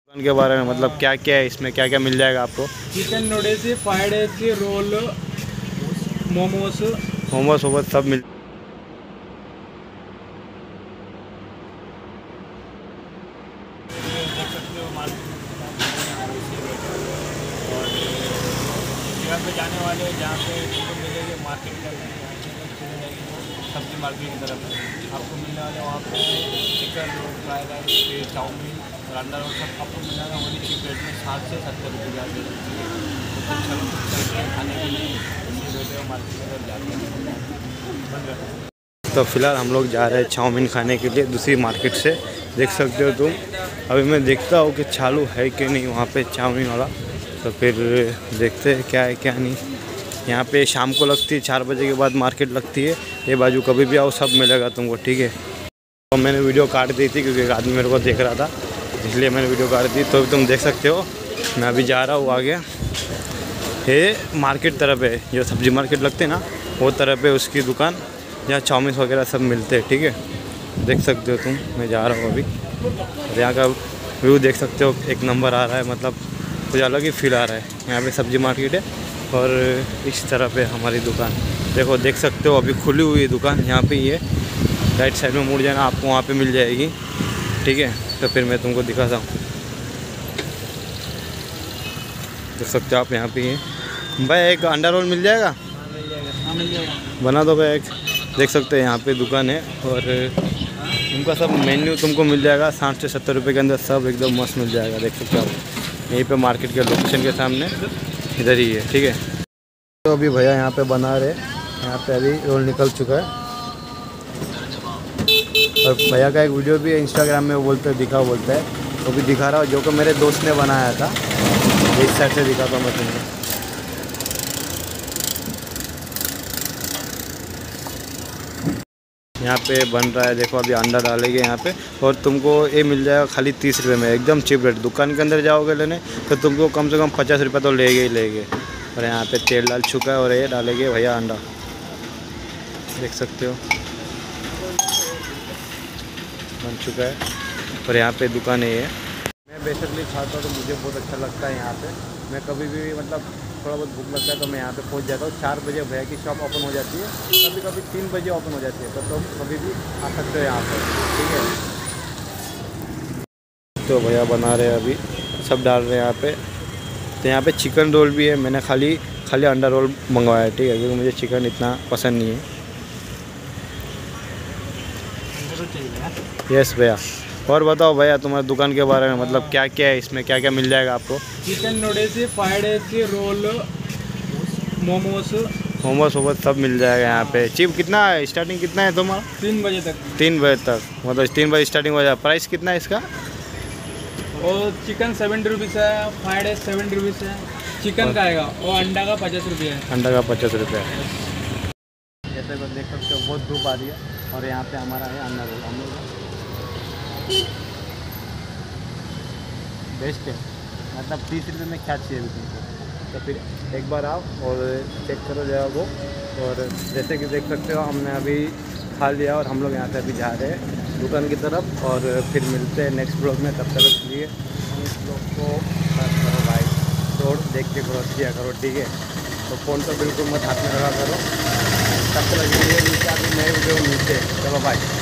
दुकान के बारे में मतलब क्या क्या है इसमें, क्या क्या मिल जाएगा आपको? Chicken noodles, fried egg roll, momos momos वोमोस सब मिल। देख सकते हो जगह पे जाने वाले जहाँ पे तुमको मिलेंगे मार्केट करने सब्जी मार्केट की तरफ आपको मिलने वाले वहाँ पे chicken roll, fried rice, chow mein और अंडा रोल सब आपको मिल जाएगा वही चीप रेट में 60 से 70 रुपये के आगे। तो चलो चलते हैं खाने के लिए इसी रेट में मार्केट की तरफ जाते हैं। तो फिलहाल हम लोग जा रहे हैं चाउमीन खाने के लिए दूसरी मार्केट से। देख सकते हो तुम। अभी मैं देखता हूँ कि चालू है कि नहीं वहाँ पे चाउमीन वाला, तो फिर देखते हैं क्या है क्या नहीं। यहाँ पे शाम को लगती है 4 बजे के बाद मार्केट लगती है। ये बाजू कभी भी आओ सब मिलेगा तुमको, ठीक है। तो मैंने वीडियो काट दी थी क्योंकि एक आदमी मेरे को देख रहा था, इसलिए मैंने वीडियो काट दी। तो तुम देख सकते हो मैं अभी जा रहा हूँ आगे। ये मार्केट तरफ है, जो सब्जी मार्केट लगते हैं ना वो तरफ है उसकी दुकान, जहाँ चाउमीन वगैरह सब मिलते हैं, ठीक है। देख सकते हो तुम, मैं जा रहा हूँ अभी। यहाँ का व्यू देख सकते हो, एक नंबर आ रहा है, मतलब कुछ अलग ही फील आ रहा है। यहाँ पे सब्जी मार्केट है और इस तरफ है हमारी दुकान। देखो देख सकते हो अभी खुली हुई है दुकान। यहाँ पे ये राइट साइड में मुड़ जाना, आपको वहाँ पे मिल जाएगी, ठीक है। तो फिर मैं तुमको दिखाता हूँ। देख सकते हो आप यहाँ पे ये भाई एक अंडा रोल मिल जाएगा? मिल जाएगा। बना दो भाई एक। देख सकते हैं यहाँ पे दुकान है और उनका सब मेन्यू तुमको मिल जाएगा 60 से 70 रुपये के अंदर, सब एकदम मस्त मिल जाएगा। देख सकते हो आप यहीं पे मार्केट के लोकेशन के सामने इधर ही है, ठीक है। तो अभी भैया यहाँ पे बना रहे, यहाँ पे अभी रोल निकल चुका है। और भैया का एक वीडियो भी इंस्टाग्राम में वो बोलता है बोलता है, वो भी दिखा रहा हूँ, जो कि मेरे दोस्त ने बनाया था। इस साइड से दिखाता हूँ मैं तुमको। यहाँ पे बन रहा है, देखो अभी अंडा डालेंगे यहाँ पे और तुमको ये मिल जाएगा खाली 30 रुपये में, एकदम चीप रेट। दुकान के अंदर जाओगे लेने तो तुमको कम से कम 50 रुपये तो लेंगे ही लेंगे। और यहाँ पे तेल डाल चुका है और ये डालेंगे भैया अंडा, देख सकते हो बन चुका है। और यहाँ पे दुकान है ये। मैं बेसिकली खाता हूँ तो मुझे बहुत अच्छा लगता है यहाँ पे। मैं कभी भी मतलब थोड़ा बहुत भूख लगता है तो मैं यहाँ पे पहुँच जाता हूँ। 4 बजे भैया की शॉप ओपन हो जाती है, कभी कभी 3 बजे ओपन हो जाती है, तो तुम कभी भी आ सकते हो यहाँ पर, ठीक है। तो भैया बना रहे हैं अभी, सब डाल रहे हैं यहाँ पे। तो यहाँ पे चिकन रोल भी है, मैंने खाली अंडा रोल मंगवाया है, ठीक है, क्योंकि मुझे चिकन इतना पसंद नहीं है। यस भैया। और बताओ भैया तुम्हारी दुकान के बारे में, मतलब क्या क्या है इसमें, क्या क्या मिल जाएगा आपको? Chicken noodles, fried egg roll, momos वोमोस सब मिल जाएगा यहाँ पे। चिप कितना है, स्टार्टिंग कितना है तुम्हारा? 3 बजे तक। 3 बजे तक, मतलब 3 बजे स्टार्टिंग हो जाए। प्राइस कितना है इसका? और चिकन 70 रुपीज़ है, फ्राइड एग 70 रुपीज़ है, चिकन का आएगा, और अंडा का 50 रुपये है। अंडा का 50 रुपये है। जैसे कि देख सकते हो बहुत धूप आ रही है और यहाँ पे हमारा है अंडा रोल। हम लोग बेस्ट है, मतलब 30 रुपये में क्या चाहिए भी तुमको। तो फिर एक बार आओ और चेक करो जगह को। और जैसे कि देख सकते हो हमने अभी खा लिया और हम लोग यहाँ से अभी जा रहे हैं दुकान की तरफ। और फिर मिलते हैं नेक्स्ट ब्लॉग में, तब तक के लिए हम इस ब्लॉग को करो भाई, रोड देख के क्रॉस किया करो, ठीक है। तो फ़ोन तो बिल्कुल मत हाथ में रखा करो। तब तक के लिए नीचे अभी नए वीडियो मिलते हैं। चलो बाय।